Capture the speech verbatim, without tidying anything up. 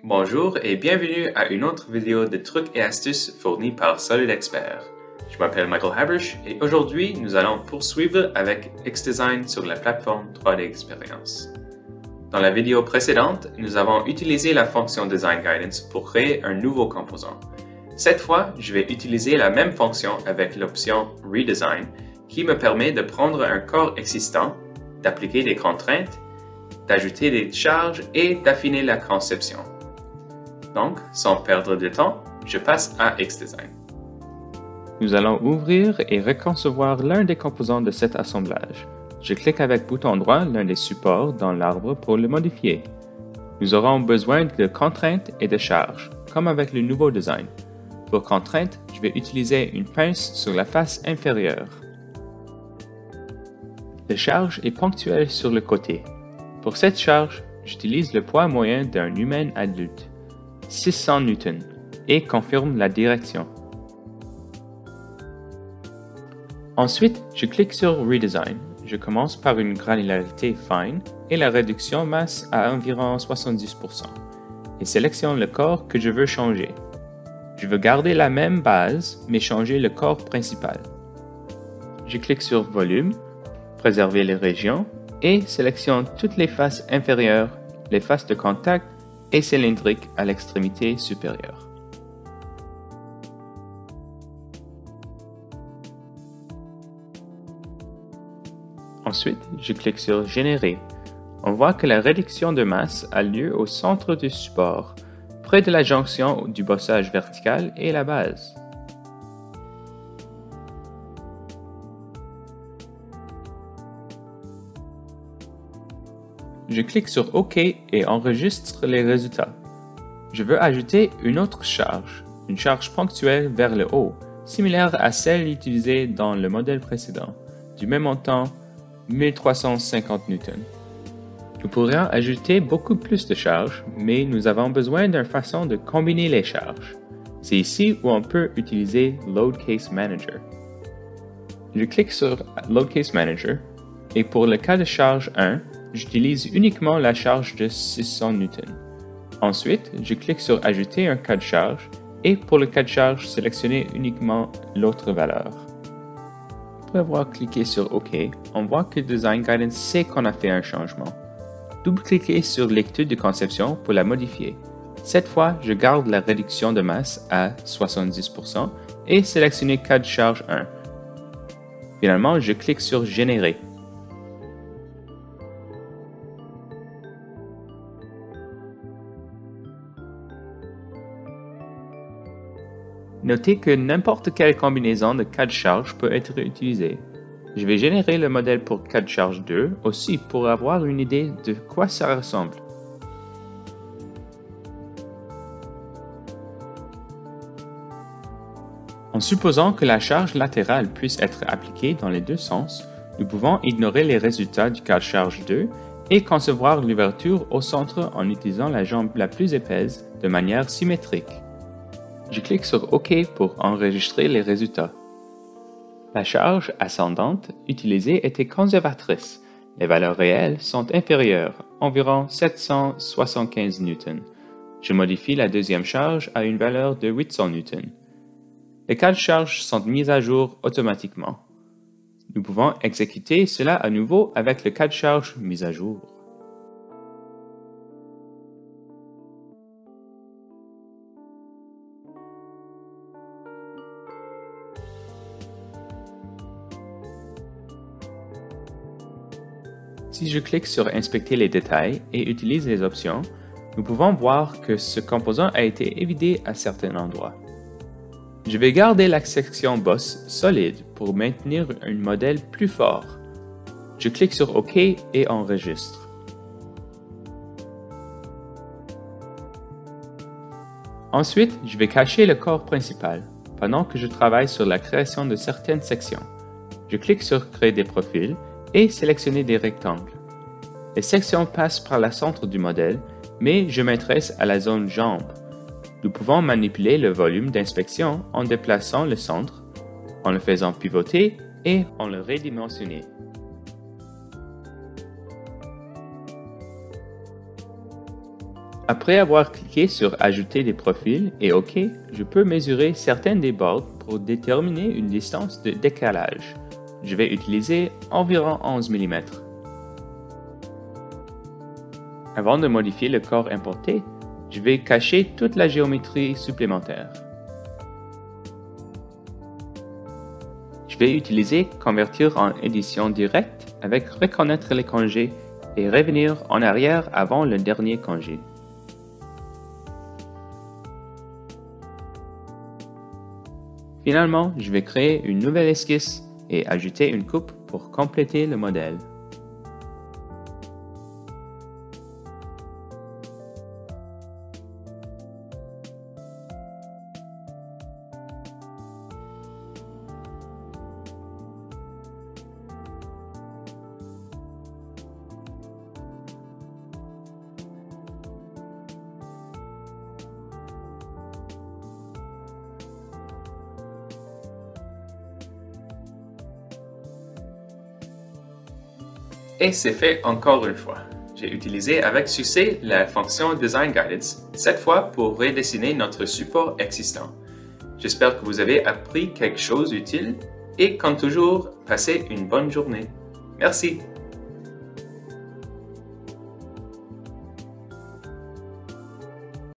Bonjour et bienvenue à une autre vidéo de trucs et astuces fournis par Solid Expert. Je m'appelle Michael Habersh et aujourd'hui nous allons poursuivre avec XDesign sur la plateforme trois D Experience. Dans la vidéo précédente, nous avons utilisé la fonction Design Guidance pour créer un nouveau composant. Cette fois, je vais utiliser la même fonction avec l'option Redesign qui me permet de prendre un corps existant, d'appliquer des contraintes, d'ajouter des charges et d'affiner la conception. Donc, sans perdre de temps, je passe à XDesign. Nous allons ouvrir et reconcevoir l'un des composants de cet assemblage. Je clique avec bouton droit l'un des supports dans l'arbre pour le modifier. Nous aurons besoin de contraintes et de charges, comme avec le nouveau design. Pour contraintes, je vais utiliser une pince sur la face inférieure. La charge est ponctuelle sur le côté. Pour cette charge, j'utilise le poids moyen d'un humain adulte, six cents newtons, et confirme la direction. Ensuite, je clique sur Redesign. Je commence par une granularité fine et la réduction masse à environ soixante-dix pour cent et sélectionne le corps que je veux changer. Je veux garder la même base, mais changer le corps principal. Je clique sur Volume, préserver les régions et sélectionne toutes les faces inférieures, les faces de contact et cylindriques à l'extrémité supérieure. Ensuite, je clique sur Générer. On voit que la réduction de masse a lieu au centre du support, près de la jonction du bossage vertical et la base. Je clique sur OK et enregistre les résultats. Je veux ajouter une autre charge, une charge ponctuelle vers le haut, similaire à celle utilisée dans le modèle précédent, du même montant, mille trois cent cinquante newtons. Nous pourrions ajouter beaucoup plus de charges, mais nous avons besoin d'une façon de combiner les charges. C'est ici où on peut utiliser Load Case Manager. Je clique sur Load Case Manager et pour le cas de charge un, j'utilise uniquement la charge de six cents newtons. Ensuite, je clique sur Ajouter un cas de charge et pour le cas de charge, sélectionner uniquement l'autre valeur. Après avoir cliqué sur OK, on voit que Design Guidance sait qu'on a fait un changement. Double-cliquez sur l'étude de conception pour la modifier. Cette fois, je garde la réduction de masse à soixante-dix pour cent et sélectionnez cas de charge un. Finalement, je clique sur Générer. Notez que n'importe quelle combinaison de cas de charge peut être utilisée. Je vais générer le modèle pour cas de charge deux aussi pour avoir une idée de quoi ça ressemble. En supposant que la charge latérale puisse être appliquée dans les deux sens, nous pouvons ignorer les résultats du cas de charge deux et concevoir l'ouverture au centre en utilisant la jambe la plus épaisse de manière symétrique. Je clique sur OK pour enregistrer les résultats. La charge ascendante utilisée était conservatrice. Les valeurs réelles sont inférieures, environ sept cent soixante-quinze newtons. Je modifie la deuxième charge à une valeur de huit cents newtons. Les cas de charge sont mis à jour automatiquement. Nous pouvons exécuter cela à nouveau avec le cas de charge mis à jour. Si je clique sur Inspecter les détails et utilise les options, nous pouvons voir que ce composant a été évidé à certains endroits. Je vais garder la section Boss solide pour maintenir un modèle plus fort. Je clique sur OK et enregistre. Ensuite, je vais cacher le corps principal, pendant que je travaille sur la création de certaines sections. Je clique sur Créer des profils et sélectionner des rectangles. Les sections passent par le centre du modèle, mais je m'intéresse à la zone jambe. Nous pouvons manipuler le volume d'inspection en déplaçant le centre, en le faisant pivoter et en le redimensionner. Après avoir cliqué sur Ajouter des profils et OK, je peux mesurer certaines des bords pour déterminer une distance de décalage. Je vais utiliser environ onze millimètres. Avant de modifier le corps importé, je vais cacher toute la géométrie supplémentaire. Je vais utiliser Convertir en édition directe avec Reconnaître les congés et revenir en arrière avant le dernier congé. Finalement, je vais créer une nouvelle esquisse et ajouter une coupe pour compléter le modèle. Et c'est fait encore une fois. J'ai utilisé avec succès la fonction Design Guidance, cette fois pour redessiner notre support existant. J'espère que vous avez appris quelque chose d'utile et comme toujours, passez une bonne journée. Merci!